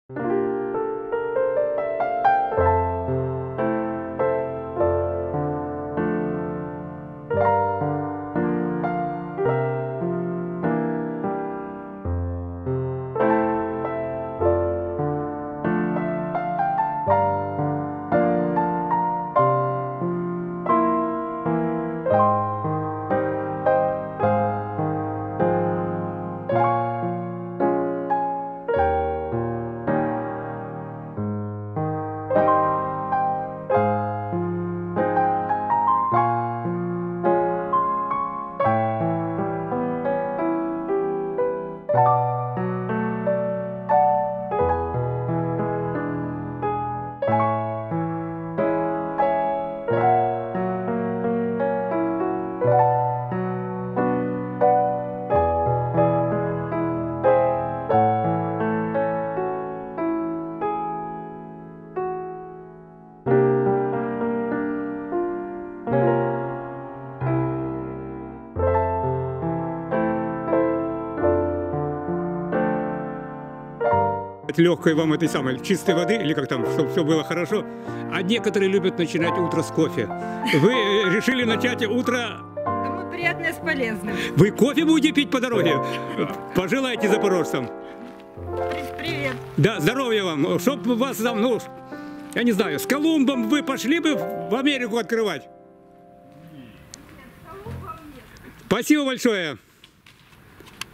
Легкой вам этой самой чистой воды, или как там, чтобы все было хорошо. А некоторые любят начинать утро с кофе. Вы решили начать утро... Кому приятное с полезным. Вы кофе будете пить по дороге? Пожелайте запорожцам. Привет. Да, здоровья вам. Чтоб вас там, ну, я не знаю, с Колумбом вы пошли бы в Америку открывать? Нет, с Колумбом нет. Спасибо большое.